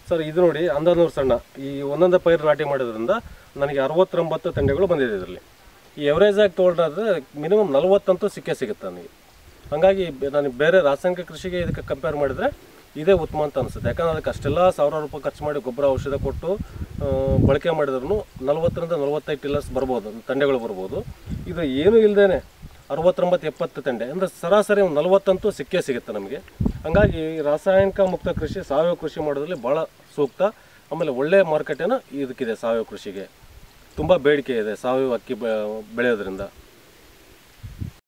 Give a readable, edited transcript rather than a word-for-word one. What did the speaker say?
Sir ಇದು ನೋಡಿ ಅಂದಾನೂರು ಸಣ್ಣ ಈ ಒಂದೊಂದೇ ಪೈರು ನಾಟಿ ಮಾಡೋದ್ರಿಂದ ನನಗೆ 69 ತೆಂಡೆಗಳು ಬಂದಿದೆ ಇದರಲ್ಲಿ. ಈ ಎವರೇಜ್ ಆಗಿ ತೊಗೊಂಡ್ರೆ ಮಿನಿಮಮ್ 40 ಅಂತೂ ಸಿಗುತ್ತೆ ನನಗೆ. ಹಾಗಾಗಿ ನನಗೆ ಬೇರೆ ರಾಸಾಯನಿಕ ಕೃಷಿಗೆ ಇದಕ್ಕೆ ಕಂಪೇರ್ ಮಾಡಿದರೆ ಇದೇ ಉತ್ತಮ ಅಂತ ಅನಿಸುತ್ತೆ. ಯಾಕಂದರೆ ಅದಕ್ಕೆ ಅಷ್ಟೆಲ್ಲ ಸಾವಿರಾರು ರೂಪಾಯಿ ಖರ್ಚು ಮಾಡಿ ಗೊಬ್ಬರ ಔಷಧ ಕೊಟ್ಟು ಬಳಕೆ ಮಾಡಿದ್ರೂ 40ರಿಂದ 45 ಟಿಲ್ಲರ್ಸ್ ಬರ್ಬೋದು, ತೆಂಡೆಗಳು ಬರ್ಬೋದು. ಇದು ಏನೂ ಇಲ್ಲದೇ 69-70 ತೆಂಡೆ ಅಂದರೆ ಸರಾಸರಿ ಒಂದು 40 ಅಂತೂ ಸಿಗುತ್ತೆ ನಮಗೆ. ಹಾಗಾಗಿ ರಾಸಾಯನಿಕ ಮುಕ್ತ ಕೃಷಿ ಸಾವಯವ ಕೃಷಿ ಮಾಡೋದ್ರಲ್ಲಿ ಭಾಳ ಸೂಕ್ತ. ಆಮೇಲೆ ಒಳ್ಳೆಯ ಮಾರ್ಕೆಟೇನೋ ಇದಕ್ಕಿದೆ. ಸಾವಯವ ಕೃಷಿಗೆ ತುಂಬ ಬೇಡಿಕೆ ಇದೆ ಸಾವಯವ ಅಕ್ಕಿ ಬೆಳೆಯೋದ್ರಿಂದ.